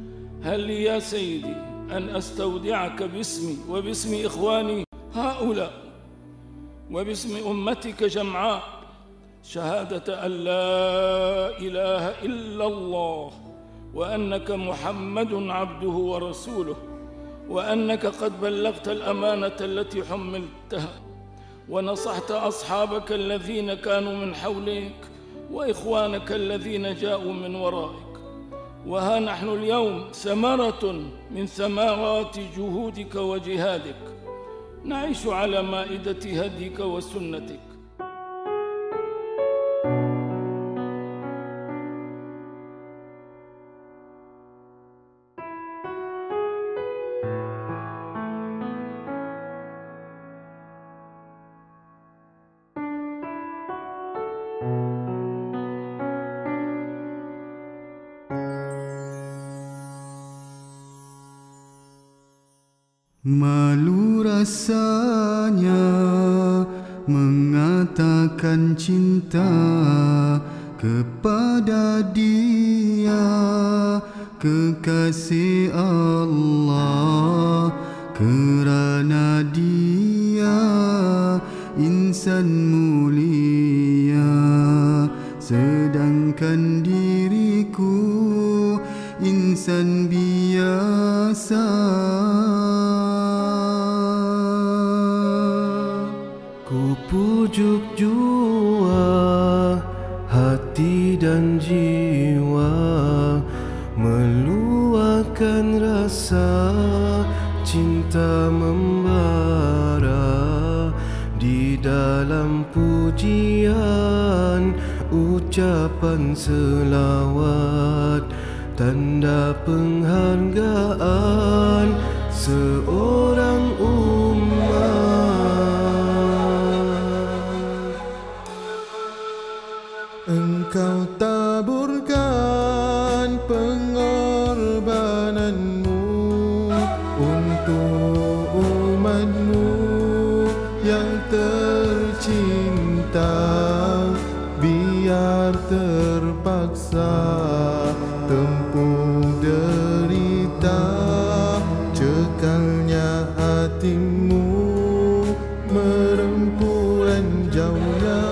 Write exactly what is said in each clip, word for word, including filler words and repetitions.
هل لي يا سيدي أن أستودعك باسمي وباسم إخواني هؤلاء وباسم أمتك جمعاء شهادة أن لا إله إلا الله وأنك محمد عبده ورسوله، وأنك قد بلغت الأمانة التي حملتها ونصحت أصحابك الذين كانوا من حولك وإخوانك الذين جاءوا من ورائك. وها نحن اليوم ثمرة من ثمرات جهودك وجهادك، نعيش على مائدة هديك وسنتك. Malu rasanya mengatakan cinta kepada Dia, kekasih Allah, kerana Dia insan mulia, sedangkan diriku insan biasa. Ku pujuk jua hati dan jiwa, meluahkan rasa cinta membara di dalam pujian, ucapan selawat, tanda penghargaan seorang umat. Engkau taburkan pengorbananmu untuk umatmu yang tercinta, biar terpaksa tempuh derita, cekalnya hatimu merempuran jauhnya.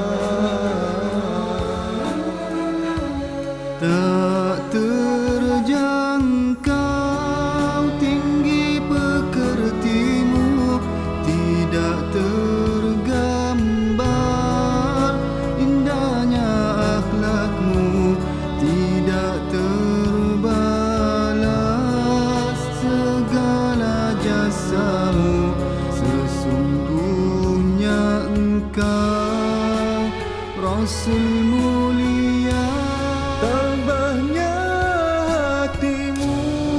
Tak terjangkau tinggi pekertimu, tidak tergambar indahnya akhlakmu, tidak terbalas segala jasamu. Sesungguhnya engkau Rasul mulia, tabahnya hatimu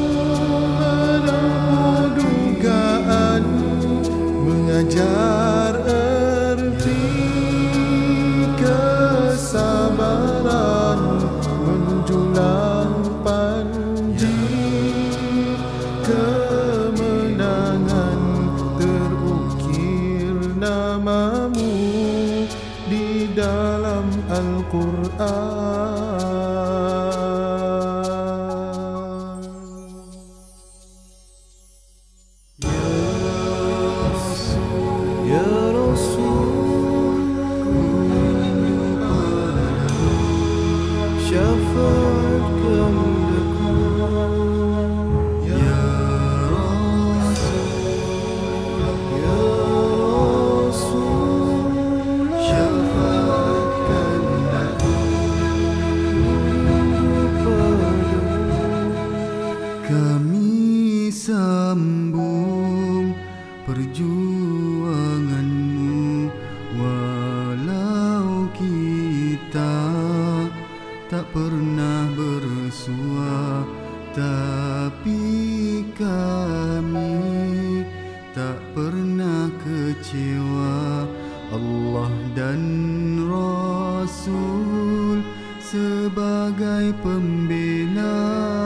menempuh dugaan, mengajar erti kesabaran, menjulang panji kemenangan, terukir namamu di dalam Al-Quran. Ya Rasul, ku rindu padamu, syafaatkan aku. Ya Rasul, Ya Rasul, syafaatkan aku. Kami sambung perjuanganmu, walau kita tak pernah bersua, tapi kami tak pernah kecewa. Allah dan Rasul sebagai pembela.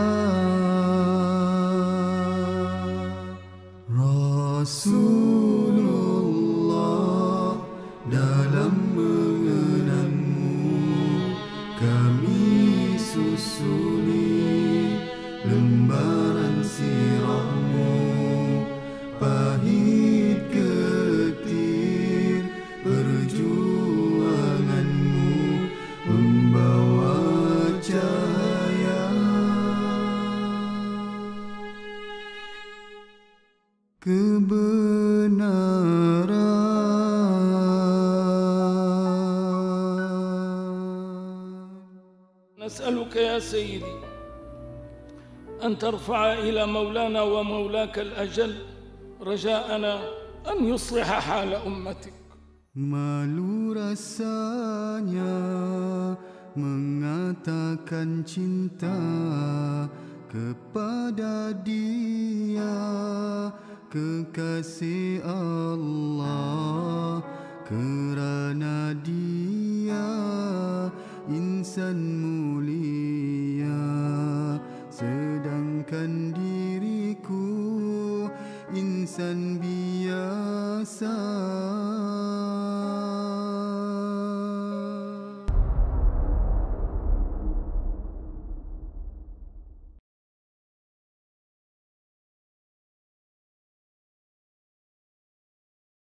Rasulullah, dalam mengenangmu kami susuli lembaran sirahmu, pahit getir perjuanganmu membawa cahaya. Kebenaran نسألك يا سيدي أن ترفع إلى مولانا ومولاك الأجل رجاءنا أن يصلح حال أمتك. Malu rasanya mengatakan cinta kepada Dia, kekasih Allah, kerana Dia insan mulia, sedangkan diriku insan biasa.